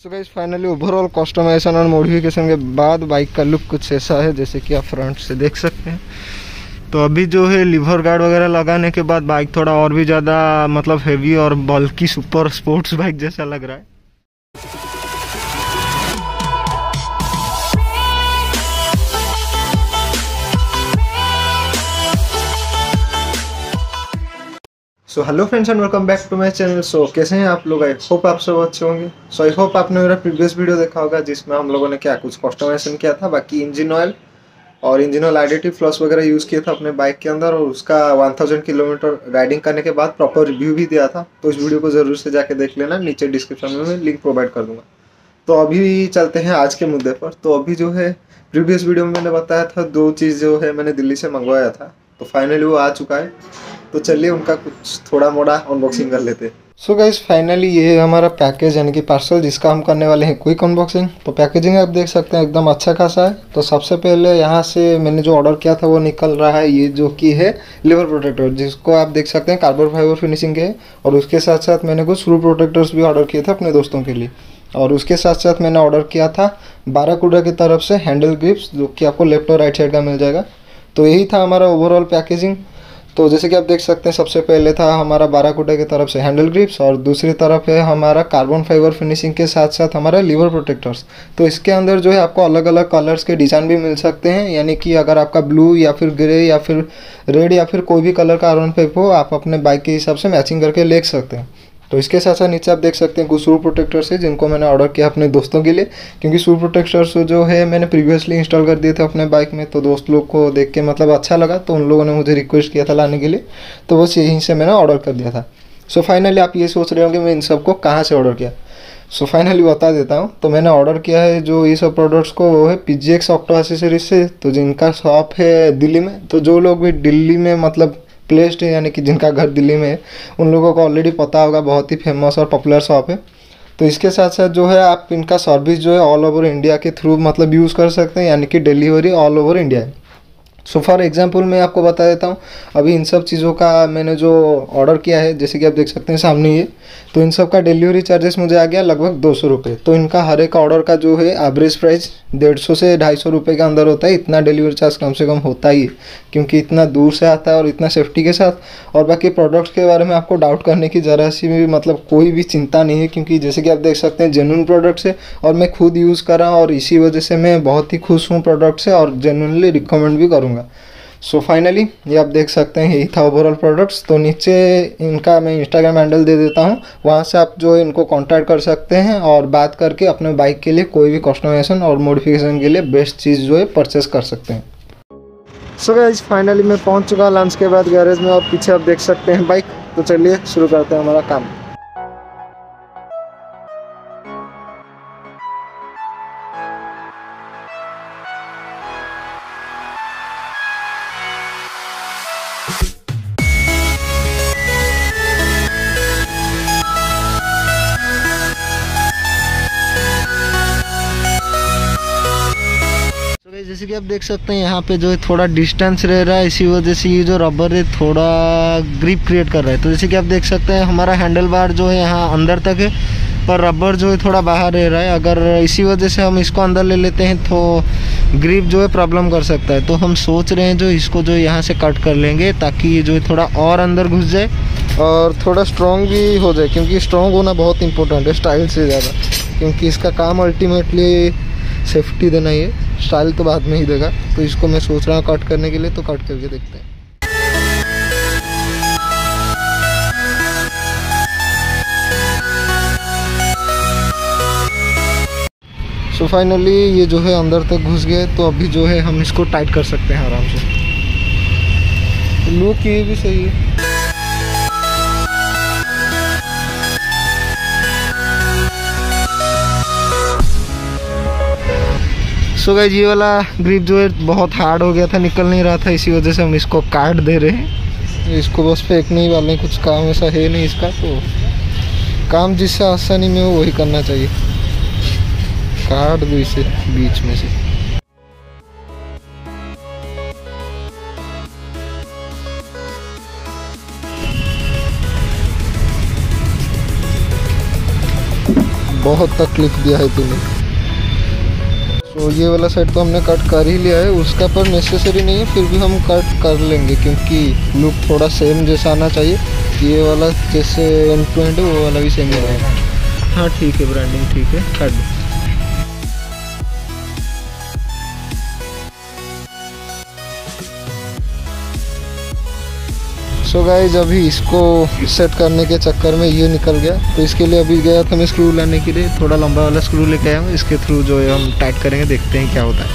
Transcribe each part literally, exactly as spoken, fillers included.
सो guys finally overall customization और modification के बाद बाइक का लुक कुछ ऐसा है जैसे कि आप फ्रंट से देख सकते हैं। तो अभी जो है लीवर गार्ड वगैरह लगाने के बाद बाइक थोड़ा और भी ज़्यादा मतलब हेवी और बल्कि सुपर स्पोर्ट्स बाइक जैसा लग रहा है। So hello friends and welcome back to my channel. So कैसे हैं आप लोग? आई होप आप सब अच्छे होंगे। सो आई होप आपने मेरा प्रीवियस वीडियो देखा होगा जिसमें हम लोगों ने क्या कुछ कस्टमाइजेशन किया था, बाकी इंजन ऑयल और इंजन ऑयल एडिटिव फ्लॉस वगैरह यूज़ किया था अपने बाइक के अंदर, और उसका वन थाउजेंड किलोमीटर राइडिंग करने के बाद प्रॉपर रिव्यू भी दिया था। तो इस वीडियो को ज़रूर से जाके देख लेना, नीचे डिस्क्रिप्शन में मैं लिंक प्रोवाइड कर दूँगा। तो अभी चलते हैं आज के मुद्दे पर। तो अभी जो है प्रीवियस वीडियो में मैंने बताया था दो चीज़ जो है मैंने दिल्ली से मंगवाया था, तो फाइनली वो आ चुका है। तो चलिए उनका कुछ थोड़ा मोड़ा अनबॉक्सिंग कर लेते हैं। सो गाइस फाइनली ये हमारा पैकेज यानी कि पार्सल जिसका हम करने वाले हैं क्विक अनबॉक्सिंग। तो पैकेजिंग आप देख सकते हैं एकदम अच्छा खासा है। तो सबसे पहले यहाँ से मैंने जो ऑर्डर किया था वो निकल रहा है, ये जो कि है लिवर प्रोटेक्टर, जिसको आप देख सकते हैं कार्बन फाइबर फिनिशिंग के है। और उसके साथ साथ मैंने कुछ स्क्रू प्रोटेक्टर्स भी ऑर्डर किए थे अपने दोस्तों के लिए। और उसके साथ साथ मैंने ऑर्डर किया था बाराकूडा की तरफ से हैंडल ग्रिप्स, जो कि आपको लेफ्ट और राइट साइड का मिल जाएगा। तो यही था हमारा ओवरऑल पैकेजिंग। तो जैसे कि आप देख सकते हैं सबसे पहले था हमारा बाराकूडा की तरफ से हैंडल ग्रिप्स, और दूसरी तरफ है हमारा कार्बन फाइबर फिनिशिंग के साथ साथ हमारा लीवर प्रोटेक्टर्स। तो इसके अंदर जो है आपको अलग अलग कलर्स के डिज़ाइन भी मिल सकते हैं, यानी कि अगर आपका ब्लू या फिर ग्रे या फिर रेड या फिर कोई भी कलर का कार्बन फाइबर हो, आप अपने बाइक के हिसाब से मैचिंग करके ले सकते हैं। तो इसके साथ साथ नीचे आप देख सकते हैं कुछ शू प्रोटेक्टर्स है जिनको मैंने ऑर्डर किया अपने दोस्तों के लिए, क्योंकि शू प्रोटेक्टर्स जो है मैंने प्रीवियसली इंस्टॉल कर दिए थे अपने बाइक में। तो दोस्त लोग को देख के मतलब अच्छा लगा, तो उन लोगों ने मुझे रिक्वेस्ट किया था लाने के लिए, तो बस यहीं से मैंने ऑर्डर कर दिया था। सो फाइनली आप ये सोच रहे होंगे मैं इन सबको कहाँ से ऑर्डर किया। सो फाइनली बता देता हूँ। तो मैंने ऑर्डर किया है जो ये सब प्रोडक्ट्स को, वो है P G X octo accessories से, तो जिनका शॉप है दिल्ली में। तो जो लोग भी दिल्ली में मतलब प्लेस्ड है, यानी कि जिनका घर दिल्ली में है, उन लोगों को ऑलरेडी पता होगा, बहुत ही फेमस और पॉपुलर शॉप है। तो इसके साथ साथ जो है आप इनका सर्विस जो है ऑल ओवर इंडिया के थ्रू मतलब यूज़ कर सकते हैं, यानी कि डिलीवरी ऑल ओवर इंडिया है। सो फॉर एग्जांपल मैं आपको बता देता हूँ, अभी इन सब चीज़ों का मैंने जो ऑर्डर किया है, जैसे कि आप देख सकते हैं सामने ये, तो इन सब का डिलीवरी चार्जेस मुझे आ गया लगभग दो सौ रुपये। तो इनका हर एक ऑर्डर का जो है एवरेज प्राइस डेढ़ सौ से ढाई सौ रुपये के अंदर होता है। इतना डिलीवरी चार्ज कम से कम होता ही है, क्योंकि इतना दूर से आता है और इतना सेफ्टी के साथ। और बाकी प्रोडक्ट्स के बारे में आपको डाउट करने की ज़रा सी भी मतलब कोई भी चिंता नहीं है, क्योंकि जैसे कि आप देख सकते हैं जेन्युइन प्रोडक्ट्स है, और मैं खुद यूज़ कर रहा हूँ, और इसी वजह से मैं बहुत ही खुश हूँ प्रोडक्ट से, और जेन्युइनली रिकमेंड भी करूँगा। सो so फाइनली ये आप देख सकते हैं यही था ओवरऑल प्रोडक्ट्स। तो नीचे इनका मैं इंस्टाग्राम हैंडल दे देता हूँ, वहाँ से आप जो है इनको कांटेक्ट कर सकते हैं और बात करके अपने बाइक के लिए कोई भी कस्टमाइजेशन और मॉडिफिकेशन के लिए बेस्ट चीज़ जो है परचेस कर सकते हैं। सो गाइस फाइनली मैं पहुँच चुका लंच के बाद गैरेज में, और पीछे आप देख सकते हैं बाइक। तो चलिए शुरू करते हैं हमारा काम। जैसे कि आप देख सकते हैं यहाँ पे जो है थोड़ा डिस्टेंस रह रहा है, इसी वजह से ये जो रबर है थोड़ा ग्रिप क्रिएट कर रहा है। तो जैसे कि आप देख सकते हैं हमारा हैंडल बार जो है यहाँ अंदर तक है, पर रबर जो है थोड़ा बाहर रह रहा है। अगर इसी वजह से हम इसको अंदर ले लेते हैं तो ग्रिप जो है प्रॉब्लम कर सकता है। तो हम सोच रहे हैं जो इसको जो यहाँ से कट कर लेंगे, ताकि ये जो है थोड़ा और अंदर घुस जाए और थोड़ा स्ट्रॉन्ग भी हो जाए, क्योंकि स्ट्रॉन्ग होना बहुत इंपॉर्टेंट है स्टाइल से ज़्यादा, क्योंकि इसका काम अल्टीमेटली सेफ्टी देना ही है, स्टाइल तो बाद में ही देगा। तो इसको मैं सोच रहा हूँ कट करने के लिए, तो कट करके देखते हैं। सो so फाइनली ये जो है अंदर तक घुस गए। तो अभी जो है हम इसको टाइट कर सकते हैं आराम से। लुक ये भी सही है। सो गाइस ये वाला ग्रिप जो है बहुत हार्ड हो गया था, निकल नहीं रहा था, इसी वजह से हम इसको काट दे रहे हैं। इसको बस फेंकने ही वाले, कुछ काम ऐसा है नहीं इसका। तो काम जिससे आसानी में हो वही करना चाहिए। काट दो इसे बीच में से। बहुत तकलीफ दिया है तूने। तो ये वाला साइड तो हमने कट कर ही लिया है, उसका पर नेसेसरी नहीं है, फिर भी हम कट कर लेंगे क्योंकि लुक थोड़ा सेम जैसा आना चाहिए। ये वाला जैसे एंड टू एंड वो वाला भी सेम ही रहेगा। हाँ ठीक है, ब्रांडिंग ठीक है, काट दो। सो गाइज अभी इसको सेट करने के चक्कर में ये निकल गया, तो इसके लिए अभी गया था मैं स्क्रू लाने के लिए, थोड़ा लंबा वाला स्क्रू लेके आया हूँ। इसके थ्रू जो है हम टाइट करेंगे, देखते हैं क्या होता है।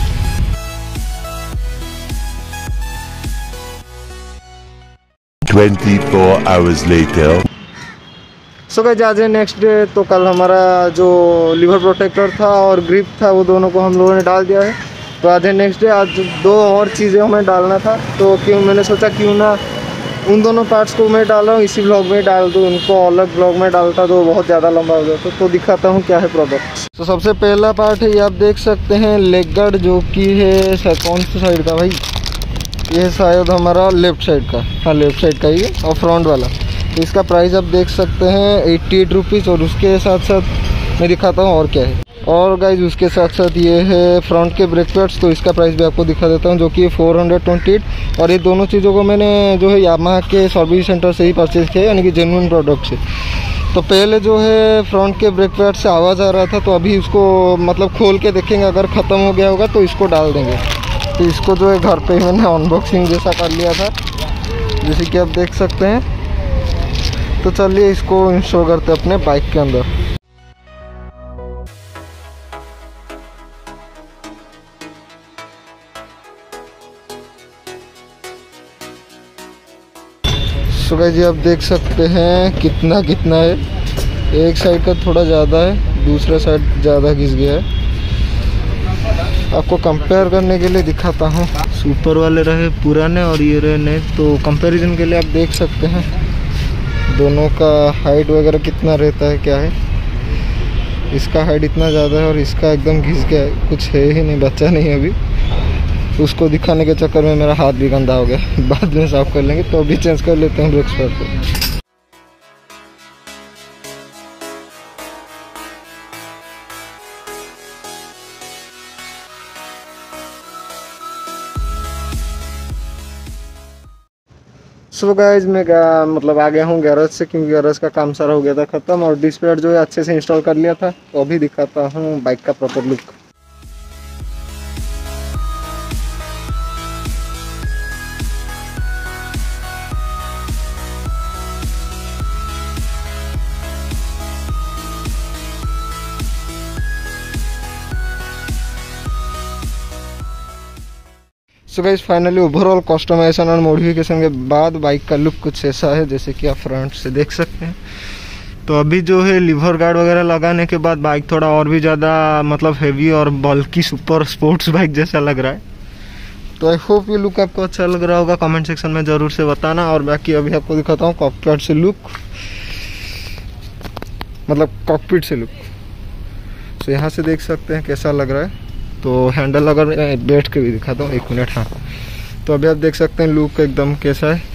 twenty-four hours later. So guys आज है नेक्स्ट डे। तो कल हमारा जो लीवर प्रोटेक्टर था और ग्रिप था वो दोनों को हम लोगों ने डाल दिया है। तो आज है नेक्स्ट डे। आज दो और चीज़ें हमें डालना था, तो क्यों मैंने सोचा क्यों ना उन दोनों पार्ट्स को मैं डाल रहा हूँ इसी ब्लॉग में डाल दूँ, उनको अलग ब्लॉग में डालता तो बहुत ज़्यादा लंबा हो जाता। तो दिखाता हूँ क्या है प्रोडक्ट। तो सबसे पहला पार्ट है, ये आप देख सकते हैं लेग गार्ड, जो कि है कौन सी साइड का भाई, ये शायद हमारा लेफ्ट साइड का, हाँ लेफ्ट साइड का ही है, और फ्रंट वाला। तो इसका प्राइस आप देख सकते हैं एट्टी एट रुपीज़। और उसके साथ साथ मैं दिखाता हूँ और क्या है। और गाइज उसके साथ साथ ये है फ्रंट के ब्रेक पैड्स, तो इसका प्राइस भी आपको दिखा देता हूँ, जो कि फोर हंड्रेड ट्वेंटी एट। और ये दोनों चीज़ों को मैंने जो है यामाहा के सर्विस सेंटर से ही परचेज़ किया, यानी कि जेन्युइन प्रोडक्ट से। तो पहले जो है फ्रंट के ब्रेक पैड से आवाज़ आ रहा था, तो अभी उसको मतलब खोल के देखेंगे, अगर ख़त्म हो गया होगा तो इसको डाल देंगे। तो इसको जो है घर पे ही मैंने अनबॉक्सिंग जैसा कर लिया था, जैसे कि आप देख सकते हैं। तो चलिए इसको इंस्टॉल करते हैं अपने बाइक के अंदर। सो गाइस जी आप देख सकते हैं कितना कितना है, एक साइड का थोड़ा ज़्यादा है, दूसरा साइड ज़्यादा घिस गया है। आपको कंपेयर करने के लिए दिखाता हूँ, सुपर वाले रहे पुराने और ये रहे नए, तो कंपैरिजन के लिए आप देख सकते हैं दोनों का हाइट वगैरह कितना रहता है, क्या है। इसका हाइट इतना ज़्यादा है और इसका एकदम घिस गया है, कुछ है ही नहीं, बच्चा नहीं है अभी। उसको दिखाने के चक्कर में मेरा हाथ भी गंदा हो गया, बाद में साफ कर लेंगे। तो अभी चेंज कर लेते हैं ब्रेक पैड को। सो गाइज मैं मतलब आ गया हूँ गैरेज से, क्योंकि गैरेज का काम सारा हो गया था ख़त्म, और डिस्क पैड जो है अच्छे से इंस्टॉल कर लिया था। तो अभी दिखाता हूँ बाइक का proper look. So guys finally overall customization और मॉडिफिकेशन के बाद बाइक का लुक कुछ ऐसा है, जैसे कि आप फ्रंट से देख सकते हैं। तो अभी जो है लीवर गार्ड वगैरह लगाने के बाद बाइक थोड़ा और भी ज़्यादा मतलब हेवी और बल्कि सुपर स्पोर्ट्स बाइक जैसा लग रहा है। तो आई होप ये लुक आपको अच्छा लग रहा होगा, कमेंट सेक्शन में ज़रूर से बताना। और बाकी अभी आपको दिखाता हूँ कॉकपिट से लुक, मतलब कॉकपिट से लुक। तो यहाँ से देख सकते हैं कैसा लग रहा है। तो हैंडल अगर बैठ के भी दिखाता हूँ, एक मिनट। हाँ तो अभी आप देख सकते हैं लुक एकदम कैसा है।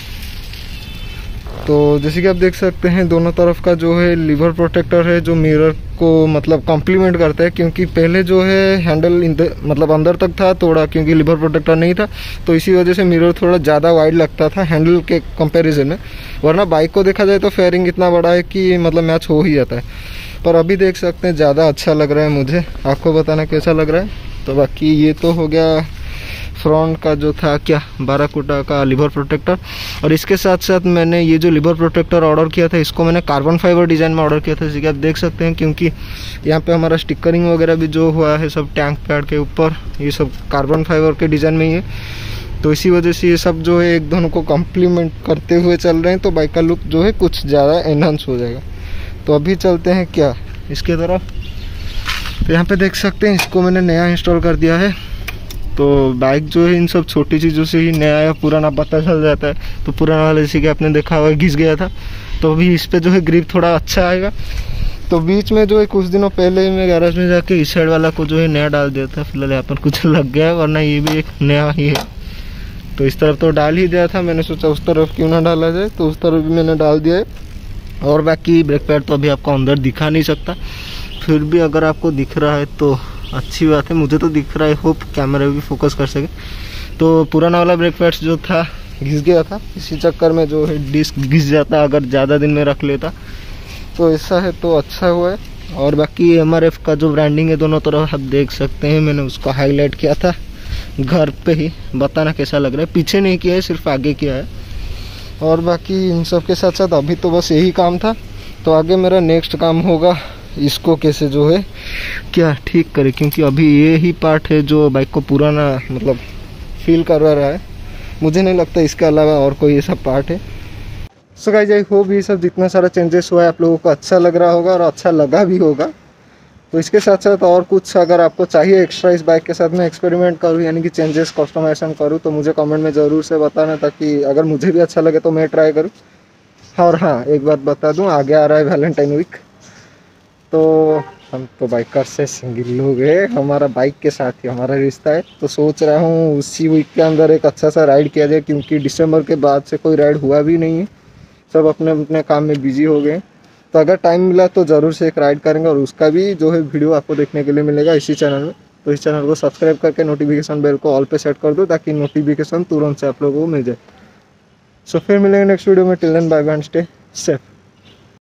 तो जैसे कि आप देख सकते हैं दोनों तरफ का जो है लीवर प्रोटेक्टर है, जो मिरर को मतलब कॉम्प्लीमेंट करता है, क्योंकि पहले जो है हैंडल मतलब अंदर तक था थोड़ा, क्योंकि लीवर प्रोटेक्टर नहीं था, तो इसी वजह से मिरर थोड़ा ज़्यादा वाइड लगता था हैंडल के कंपैरिजन में। वरना बाइक को देखा जाए तो फेयरिंग इतना बड़ा है कि मतलब मैच हो ही जाता है। पर अभी देख सकते हैं ज़्यादा अच्छा लग रहा है मुझे, आपको बताना कैसा लग रहा है। तो बाकी ये तो हो गया फ्रंट का जो था क्या बाराकूटा का लीवर प्रोटेक्टर। और इसके साथ साथ मैंने ये जो लीवर प्रोटेक्टर ऑर्डर किया था, इसको मैंने कार्बन फाइबर डिज़ाइन में ऑर्डर किया था, जैसे कि आप देख सकते हैं। क्योंकि यहाँ पे हमारा स्टिकरिंग वगैरह भी जो हुआ है सब टैंक पैड के ऊपर, ये सब कार्बन फाइबर के डिज़ाइन में ही है। तो इसी वजह से ये सब जो है एक दोनों को कम्प्लीमेंट करते हुए चल रहे हैं, तो बाइक का लुक जो है कुछ ज़्यादा एनहांस हो जाएगा। तो अभी चलते हैं क्या इसके तरफ। तो यहाँ पे देख सकते हैं इसको मैंने नया इंस्टॉल कर दिया है। तो बाइक जो है इन सब छोटी चीज़ों से ही नया या पुराना पता चल जाता है। तो पुराना वाला जैसे कि आपने देखा हुआ घिस गया था, तो अभी इस पे जो है ग्रिप थोड़ा अच्छा आएगा। तो बीच में जो है कुछ दिनों पहले मैं गैरेज में जाके इस साइड वाला को जो है नया डाल दिया था। फिलहाल यहाँ पर कुछ लग गया है, वरना ये भी एक नया ही है। तो इस तरफ तो डाल ही दिया था, मैंने सोचा उस तरफ क्यों ना डाला जाए, तो उस तरफ भी मैंने डाल दिया है। और बाकी ब्रेक पैड तो अभी आपको अंदर दिखा नहीं सकता, फिर भी अगर आपको दिख रहा है तो अच्छी बात है, मुझे तो दिख रहा है, होप कैमरा भी फोकस कर सके। तो पुराना वाला ब्रेक पैड्स जो था घिस गया था, इसी चक्कर में जो है डिस्क घिस जाता अगर ज़्यादा दिन में रख लेता, तो ऐसा है तो अच्छा हुआ है। और बाकी एम आर एफ का जो ब्रांडिंग है दोनों तरफ आप देख सकते हैं, मैंने उसको हाईलाइट किया था घर पे ही, बताना कैसा लग रहा है, पीछे नहीं किया है सिर्फ आगे किया है। और बाकी इन सब के साथ साथ अभी तो बस यही काम था, तो आगे मेरा नेक्स्ट काम होगा इसको कैसे जो है क्या ठीक करे, क्योंकि अभी ये ही पार्ट है जो बाइक को पुराना मतलब फील करवा रहा है, मुझे नहीं लगता इसके अलावा और कोई ऐसा पार्ट है। सो गाइस आई होप ये सब जितना सारा चेंजेस हुआ है आप लोगों को अच्छा लग रहा होगा और अच्छा लगा भी होगा। तो इसके साथ साथ और कुछ अगर आपको चाहिए एक्स्ट्रा इस बाइक के साथ मैं एक्सपेरिमेंट करूँ, यानी कि चेंजेस कस्टमाइजेशन करूँ, तो मुझे कमेंट में ज़रूर से बताना, ताकि अगर मुझे भी अच्छा लगे तो मैं ट्राई करूँ। और हाँ, एक बात बता दूँ, आगे आ रहा है वैलेंटाइन वीक, तो हम तो बाइकर से सिंगल लोग हैं, हमारा बाइक के साथ ही हमारा रिश्ता है, तो सोच रहा हूँ उसी वीक के अंदर एक अच्छा सा राइड किया जाए, क्योंकि दिसंबर के बाद से कोई राइड हुआ भी नहीं है, सब अपने अपने काम में बिजी हो गए। तो अगर टाइम मिला तो ज़रूर से एक राइड करेंगे, और उसका भी जो है वीडियो आपको देखने के लिए मिलेगा इसी चैनल में। तो इस चैनल को सब्सक्राइब करके नोटिफिकेशन बेल को ऑल पे सेट कर दो, ताकि नोटिफिकेशन तुरंत से आप लोगों को मिल जाए। सो फिर मिलेंगे नेक्स्ट वीडियो में, till then bye bye and stay safe.